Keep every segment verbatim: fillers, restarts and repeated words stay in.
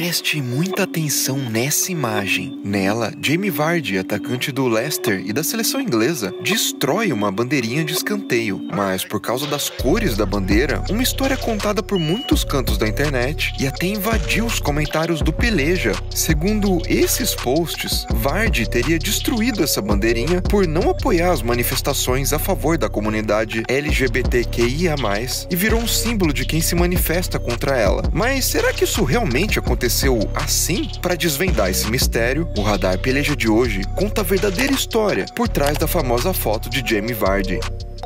Preste muita atenção nessa imagem. Nela, Jamie Vardy, atacante do Leicester e da seleção inglesa, destrói uma bandeirinha de escanteio. Mas por causa das cores da bandeira, uma história contada por muitos cantos da internet e até invadiu os comentários do Peleja. Segundo esses posts, Vardy teria destruído essa bandeirinha por não apoiar as manifestações a favor da comunidade L G B T Q I A mais, e virou um símbolo de quem se manifesta contra ela. Mas será que isso realmente aconteceu assim? Para desvendar esse mistério, o Radar Peleja de hoje conta a verdadeira história por trás da famosa foto de Jamie Vardy.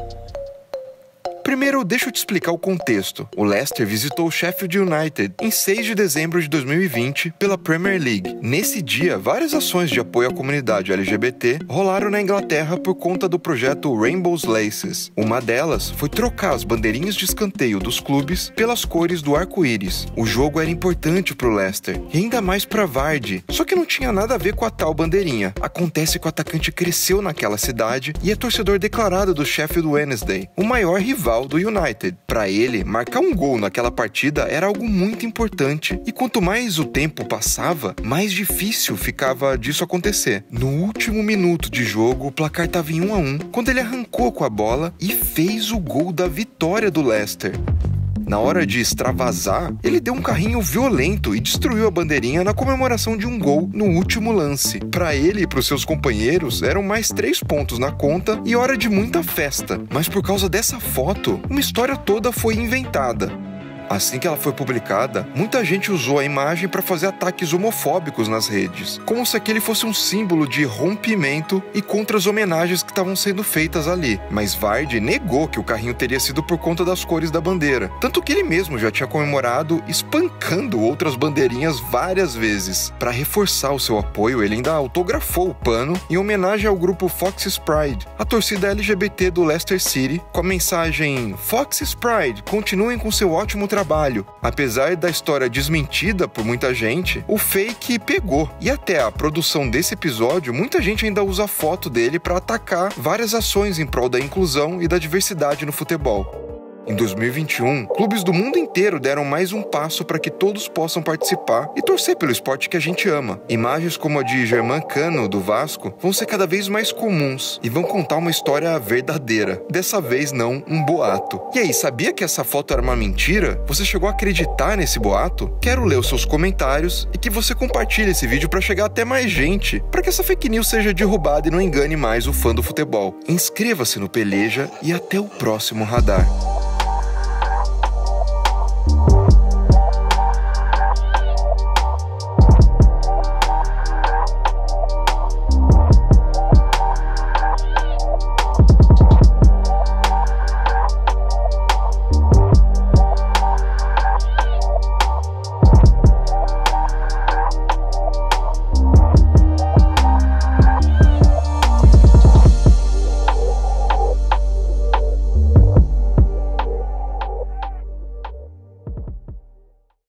Primeiro, deixa eu te explicar o contexto. O Leicester visitou o Sheffield United em seis de dezembro de dois mil e vinte pela Premier League. Nesse dia, várias ações de apoio à comunidade L G B T rolaram na Inglaterra por conta do projeto Rainbow's Laces. Uma delas foi trocar as bandeirinhas de escanteio dos clubes pelas cores do arco-íris. O jogo era importante para o Leicester, e ainda mais para Vardy, só que não tinha nada a ver com a tal bandeirinha. Acontece que o atacante cresceu naquela cidade e é torcedor declarado do Sheffield Wednesday, o maior rival do United. Para ele, marcar um gol naquela partida era algo muito importante, e quanto mais o tempo passava, mais difícil ficava disso acontecer. No último minuto de jogo, o placar estava em um a um, quando ele arrancou com a bola e fez o gol da vitória do Leicester. Na hora de extravasar, ele deu um carrinho violento e destruiu a bandeirinha na comemoração de um gol no último lance. Para ele e para os seus companheiros, eram mais três pontos na conta e hora de muita festa. Mas por causa dessa foto, uma história toda foi inventada. Assim que ela foi publicada, muita gente usou a imagem para fazer ataques homofóbicos nas redes, como se aquele fosse um símbolo de rompimento e contra as homenagens que estavam sendo feitas ali. Mas Vardy negou que o carrinho teria sido por conta das cores da bandeira, tanto que ele mesmo já tinha comemorado espancando outras bandeirinhas várias vezes. Para reforçar o seu apoio, ele ainda autografou o pano em homenagem ao grupo Fox's Pride, a torcida L G B T do Leicester City, com a mensagem: Fox's Pride, continuem com seu ótimo trabalho. Trabalho. Apesar da história desmentida por muita gente, o fake pegou. E até a produção desse episódio, muita gente ainda usa a foto dele para atacar várias ações em prol da inclusão e da diversidade no futebol. Em dois mil e vinte e um, clubes do mundo inteiro deram mais um passo para que todos possam participar e torcer pelo esporte que a gente ama. Imagens como a de Germán Cano, do Vasco, vão ser cada vez mais comuns e vão contar uma história verdadeira. Dessa vez não um boato. E aí, sabia que essa foto era uma mentira? Você chegou a acreditar nesse boato? Quero ler os seus comentários e que você compartilhe esse vídeo para chegar até mais gente, para que essa fake news seja derrubada e não engane mais o fã do futebol. Inscreva-se no Peleja e até o próximo Radar.